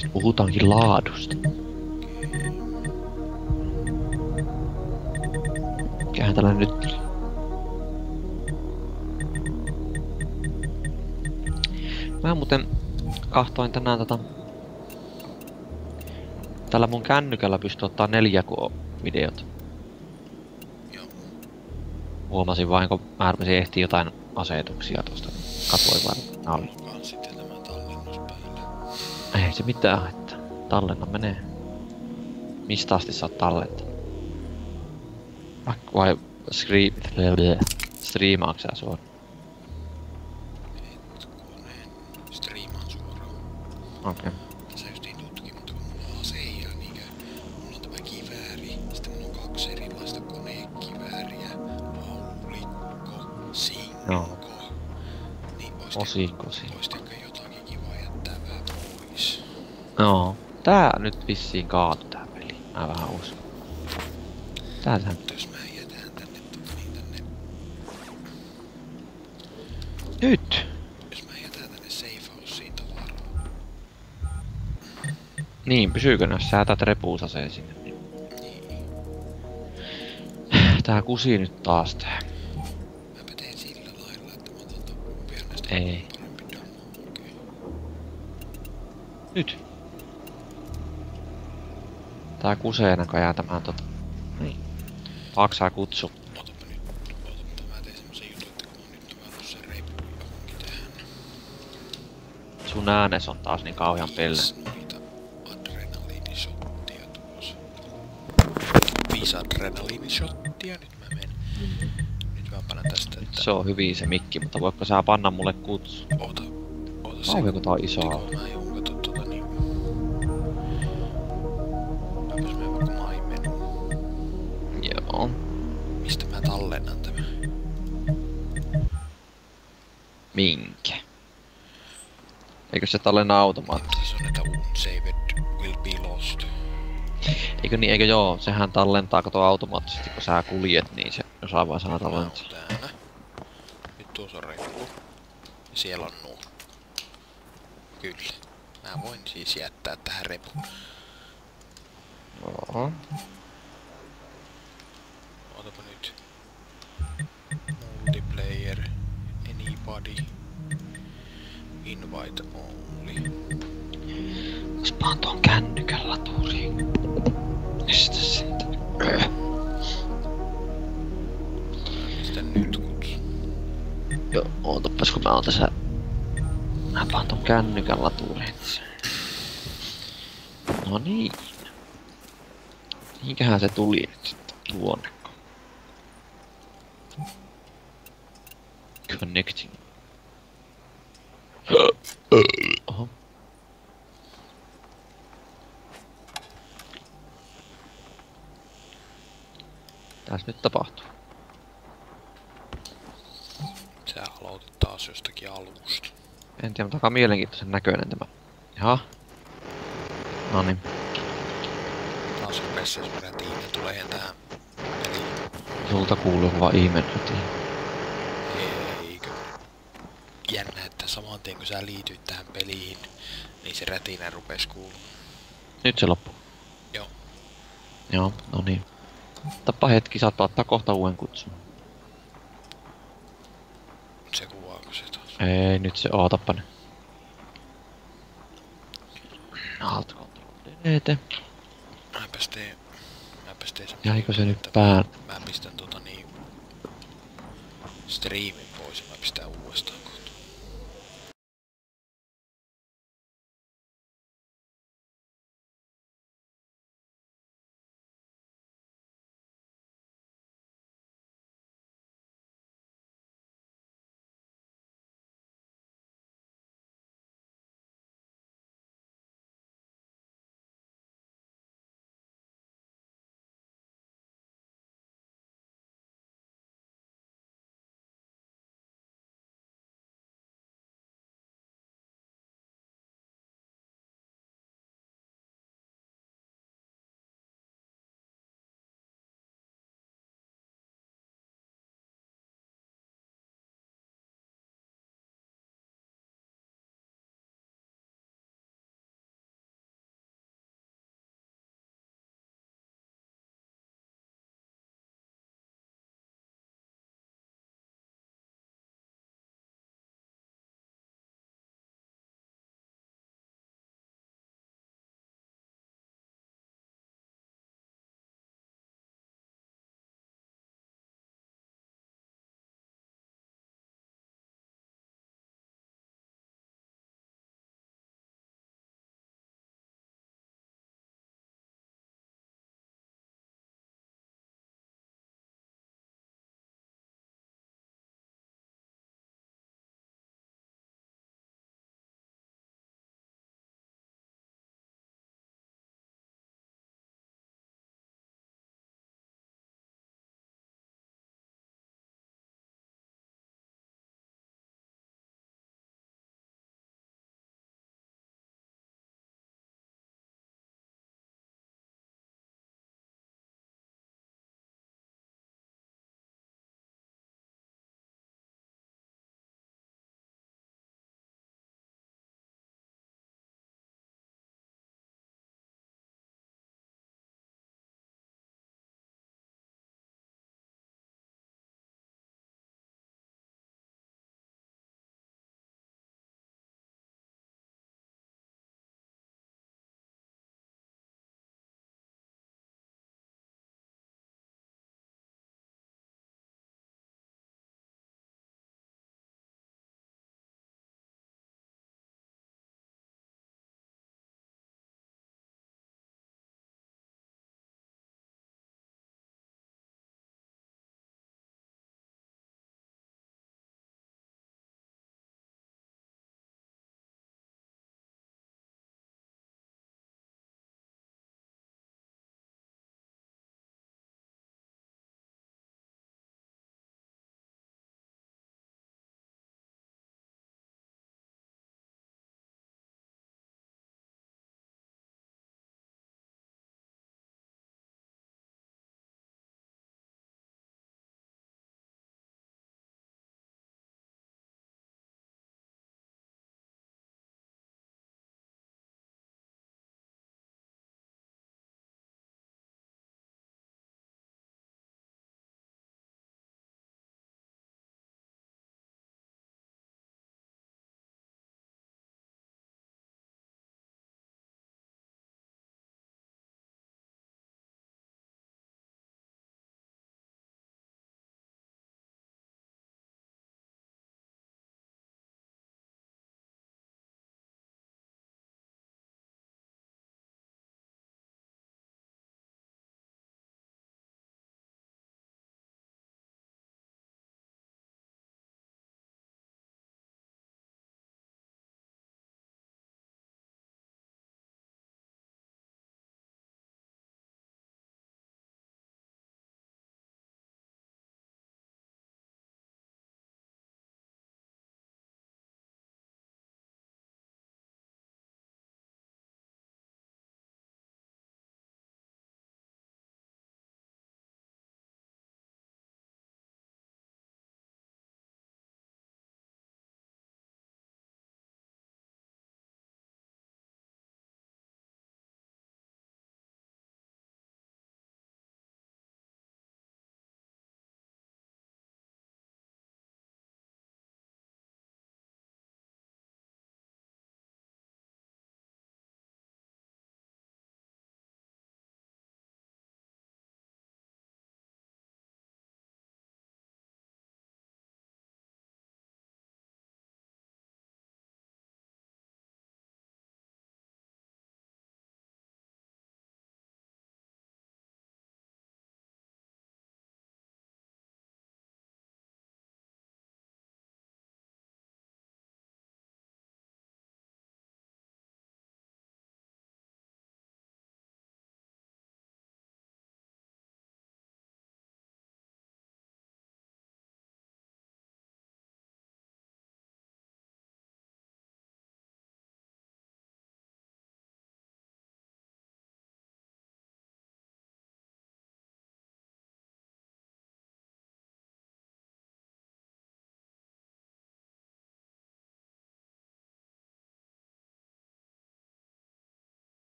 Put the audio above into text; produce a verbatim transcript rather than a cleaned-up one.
Sitten puhutaankin laadusta. Mikähän tällä nyt... Mä muuten kahtoin tänään tota... Tällä mun kännykällä pystyy ottaa neljä videot. Joo. Huomasin vain, kun mä rupesin ehtii jotain asetuksia tosta. Katsoin vaan nalli. Olkaan sitten tämä tallennus päälle. Ei se mitään, että tallenna menee. Mistä asti sä oot tallentanut? Vai skri... striimaatko sä suoraan? Hetkonen. Striimaan suoraan. Okei. Okay. Tässä justiin tutkin, mutta kun mulla on aseja, niin mulla on tämä kivääri. Sitten mulla on kaksi erilaista konekivääriä. Haulikko, sinkko. Joo. Niin Osikosi. Voisi ehkä jotakin kivaa jättää vähän pois. Joo. Tää nyt vissiin kaatu tää peli. Mä vähän uskon. Täällähän... Mutta jos mä jätän tänne, niin tänne... Nyt! Jos mä jätän tänne safe houseen tavaraa. Niin, pysyykö ne, jos sä jätät repuusaseen sinne? Niin. Niin. Tää kusi nyt taas tää. Mäpä teen sillä lailla, että mä otan ton pienesti Ei. parempi dammo. Okei. Nyt! Tää kusee näköjään tämän tota... Niin. Paksaa kutsu. Otapa nyt. Otapa mä teen semmosen jutun, että kun on nyt tavannut sen reippu johonkin tähän. Sun äänes on taas niin kauhean pelle. Viis noita adrenaliinishottia tuossa. Viisi adrenaliinishottia, nyt mä menen. Nyt mä panen tästä, Nyt että... se on hyvin se mikki, mutta voitko sä panna mulle kutsu? Ota. Ota se. Kauhean kun tää on iso. Kun mä joon kato tota niin... Mäpäs menen vaikka maimen. Joo. Mistä mä tallennan tämän? Minkä? Eikö se tallenna automaattisesti? Se on näitä unsaved will be lost. Eikö niin, eikö joo, sehän tallentaa kato automaattisesti, kun sä kuljet, niin se osaa vaan sanoa tallentaa. Täällä. Nyt tuossa on reppu. Ja siellä on nuo. Kyllä. Mä voin siis jättää tähän repun. Joo. Otapa nyt. Multiplayer. Anybody. Invite only. Spaan tuon kännykän laturiin. Mistä siitä? Mistä nyt kutsu? Joo, ootapas kun mä oon tässä... Mä paan ton kännykän laturiin. No niin. Mihinkähän se tuli nyt sitten tuonne? Connecting. Oho. Täs nyt tapahtuu. Sä aloitit taas jostakin alusta. En tiedä, mutta aika mielenkiintoisen näköinen tämä. Jaha. Noniin. Taas rupes jos mä tiin, tulee tähän peliin. Sulta kuuluu vaan ihmetytiin. Eikö? Jännä, että saman tien kun sä liityit tähän peliin, niin se rätinä rupes kuulumaan. Nyt se loppuu. Joo. Joo, no niin. Tappa hetki, saattaa ottaa kohta uuden kutsun. Se kuvaako se taas? Ei, nyt se ootappa nyt. Alt Ctrl Delete. Mäpäs teen... Mäpäs teen semmosen... Jäikö se nyt että pään? Mä pistän tota niin... Striimin pois ja mä pistän uudestaan kohta.